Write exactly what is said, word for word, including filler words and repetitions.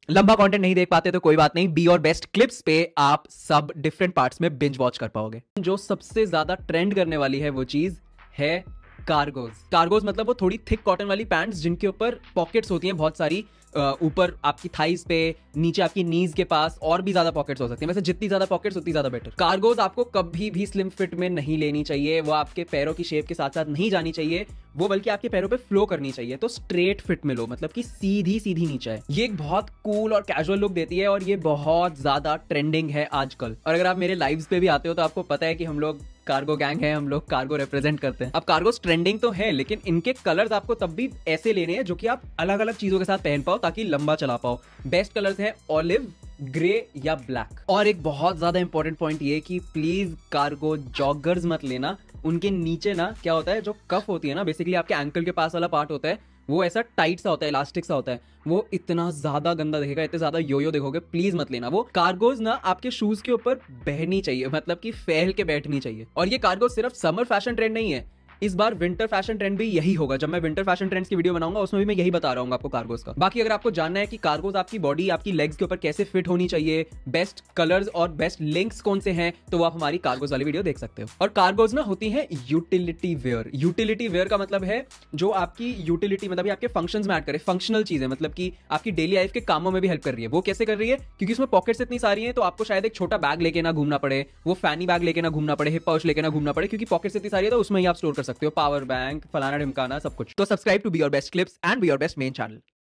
लंबा कंटेंट नहीं देख पाते तो कोई बात नहीं, बी और बेस्ट क्लिप्स पे आप सब डिफरेंट पार्ट्स में बिंज वॉच कर पाओगे। जो सबसे ज्यादा ट्रेंड करने वाली है वो चीज है कार्गोज। कार्गोज मतलब वो थोड़ी थिक कॉटन वाली पैंट्स जिनके ऊपर पॉकेट्स होती हैं बहुत सारी, ऊपर आपकी थाइस पे, नीचे आपकी नीज के पास और भी ज्यादा पॉकेट्स हो सकती हैं। वैसे जितनी ज्यादा पॉकेट्स उतनी ज्यादा बेटर। कार्गोज आपको कभी भी स्लिम फिट में नहीं लेनी चाहिए, वो आपके पैरों की शेप के साथ साथ नहीं जानी चाहिए, वो बल्कि आपके पैरों पे फ्लो करनी चाहिए। तो स्ट्रेट फिट में लो, मतलब कि सीधी सीधी नीचे है। ये एक बहुत कूल और कैजुअल लुक देती है और ये बहुत ज्यादा ट्रेंडिंग है आजकल। और अगर आप मेरे लाइव्स पे भी आते हो तो आपको पता है कि हम लोग कार्गो गैंग है, हम लोग कार्गो रिप्रेजेंट करते हैं। अब कार्गो ट्रेंडिंग तो है, लेकिन इनके कलर्स आपको तब भी ऐसे लेने हैं जो कि आप अलग अलग चीजों के साथ पहन पाओ ताकि लंबा चला पाओ। बेस्ट कलर्स है ऑलिव, ग्रे या ब्लैक। और एक बहुत ज्यादा इंपॉर्टेंट पॉइंट ये कि प्लीज कार्गो जॉगर्स मत लेना। उनके नीचे ना क्या होता है, जो कफ होती है ना, बेसिकली आपके एंकल के पास वाला पार्ट होता है, वो ऐसा टाइट सा होता है, इलास्टिक सा होता है, वो इतना ज्यादा गंदा दिखेगा, इतने ज्यादा योयो देखोगे, प्लीज मत लेना। वो कार्गोज ना आपके शूज के ऊपर बहनी चाहिए, मतलब कि फैल के बैठनी चाहिए। और ये कार्गो सिर्फ समर फैशन ट्रेंड नहीं है, इस बार विंटर फैशन ट्रेंड भी यही होगा। जब मैं विंटर फैशन ट्रेंड्स की वीडियो बनाऊंगा उसमें भी मैं यही बता रहा हूँ आपको कार्गोज का। बाकी अगर आपको जानना है कि कार्गोज आपकी बॉडी, आपकी लेग्स के ऊपर कैसे फिट होनी चाहिए, बेस्ट कलर्स और बेस्ट लिंक्स कौन से हैं, तो आप हमारी कार्गोज वाली वीडियो देख सकते हो। और कार्गोज ना होती है यूटिलिटी वेयर। यूटिलिटी वेयर का मतलब है जो आपकी यूटिलिटी, मतलब आपके फंक्शंस में ऐड करे, फंक्शनल चीज है, मतलब कि आपकी डेली लाइफ के कामों में भी हेल्प कर रही है। वो कैसे कर रही है, क्योंकि उसमें पॉकेट्स इतनी सारी हैं तो आपको शायद एक छोटा बैग लेके ना घूमना पड़े, वो फैनी बैग लेके ना घूमना पड़े, हिप पाउच लेके ना घूमना पड़े, क्योंकि पॉकेट्स इतनी सारी है तो उसमें ही आप स्टोर कर सकते हो पावर बैंक, फलाना ढिमकाना सब कुछ। तो subscribe to be your best clips and be your best main channel.